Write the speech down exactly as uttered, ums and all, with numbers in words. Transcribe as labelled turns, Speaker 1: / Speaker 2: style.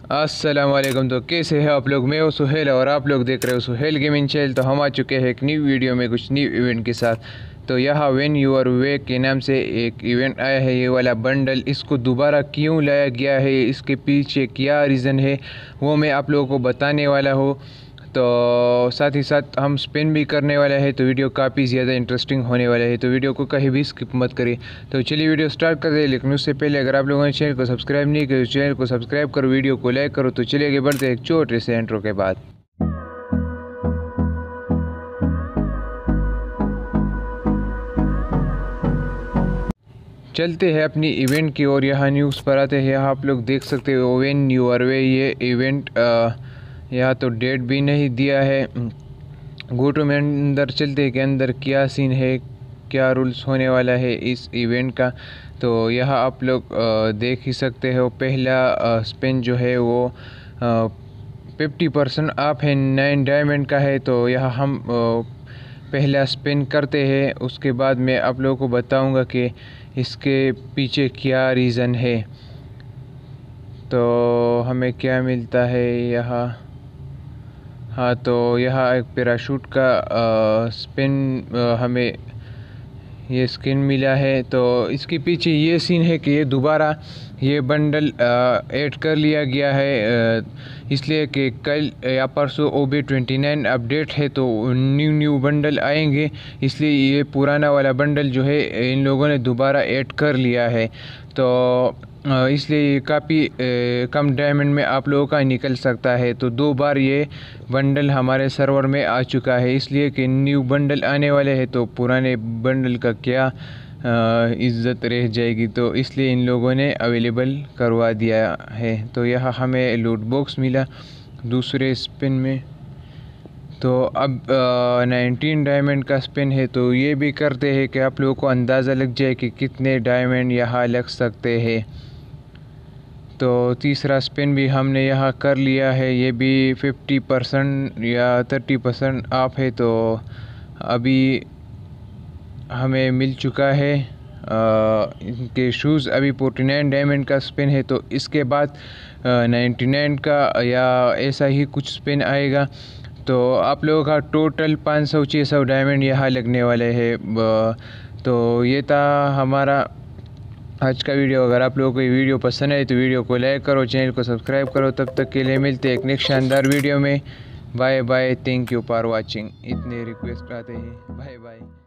Speaker 1: अस्सलाम वालेकुम। तो कैसे हैं आप लोग? मैं हूं सुहेल और आप लोग देख रहे हो सुहेल गेमिंग चैनल। तो हम आ चुके हैं एक न्यू वीडियो में कुछ न्यू इवेंट के साथ। तो यहाँ व्हेन यू आर अवेक के नाम से एक इवेंट आया है, ये वाला बंडल। इसको दोबारा क्यों लाया गया है, इसके पीछे क्या रीज़न है, वो मैं आप लोगों को बताने वाला हूँ। तो साथ ही साथ हम स्पिन भी करने वाले हैं, तो वीडियो काफ़ी ज़्यादा इंटरेस्टिंग होने वाला है। तो वीडियो को कहीं भी स्किप मत करिए। तो चलिए वीडियो स्टार्ट कर दे। लेकिन उससे पहले अगर आप लोगों ने चैनल को सब्सक्राइब नहीं किया तो चैनल को सब्सक्राइब करो, वीडियो को लाइक करो। तो चलिए आगे बढ़ते एक छोटे से इंट्रो के बाद। चलते हैं अपनी इवेंट की और यहाँ न्यूज़ पर आते हैं। यहाँ आप लोग देख सकते हो व्हेन यू आर अवेक ये इवेंट, यहाँ तो डेट भी नहीं दिया है। गोटो में अंदर चलते हैं कि अंदर क्या सीन है, क्या रूल्स होने वाला है इस इवेंट का। तो यहाँ आप लोग देख ही सकते हो, पहला स्पिन जो है वो फिफ्टी परसेंट ऑफ है, नाइन डायमंड का है। तो यहाँ हम पहला स्पिन करते हैं, उसके बाद मैं आप लोगों को बताऊंगा कि इसके पीछे क्या रीज़न है। तो हमें क्या मिलता है यहाँ? हाँ, तो यहाँ एक पैराशूट का आ, स्पिन आ, हमें ये स्किन मिला है। तो इसके पीछे ये सीन है कि ये दोबारा ये बंडल ऐड कर लिया गया है, इसलिए कि कल या परसों O B twenty nine update है, तो न्यू न्यू बंडल आएंगे, इसलिए ये पुराना वाला बंडल जो है इन लोगों ने दोबारा ऐड कर लिया है। तो इसलिए काफ़ी कम डायमंड में आप लोगों का निकल सकता है। तो दो बार ये बंडल हमारे सर्वर में आ चुका है, इसलिए कि न्यू बंडल आने वाले हैं, तो पुराने बंडल का क्या इज़्ज़त रह जाएगी। तो इसलिए इन लोगों ने अवेलेबल करवा दिया है। तो यहाँ हमें लूट बॉक्स मिला दूसरे स्पिन में। तो अब नाइनटीन डायमंड का स्पिन है, तो ये भी करते हैं कि आप लोगों को अंदाज़ा लग जाए कि कितने डायमंड यहाँ लग सकते हैं। तो तीसरा स्पिन भी हमने यहाँ कर लिया है, ये भी फिफ्टी परसेंट या थर्टी परसेंट ऑफ है। तो अभी हमें मिल चुका है इनके शूज़। अभी फोर्टी नाइन डायमंड का स्पिन है, तो इसके बाद नाइन्टी नाइन का या ऐसा ही कुछ स्पिन आएगा। तो आप लोगों का टोटल पाँच सौ छः सौ डायमंड यहाँ लगने वाले हैं। तो ये था हमारा आज का वीडियो। अगर आप लोगों को ये वीडियो पसंद है तो वीडियो को लाइक करो, चैनल को सब्सक्राइब करो। तब तक के लिए मिलते हैं एक नेक्स्ट शानदार वीडियो में। Bye bye, thank you for watching. इतने रिक्वेस्ट आते हैं, बाय बाय।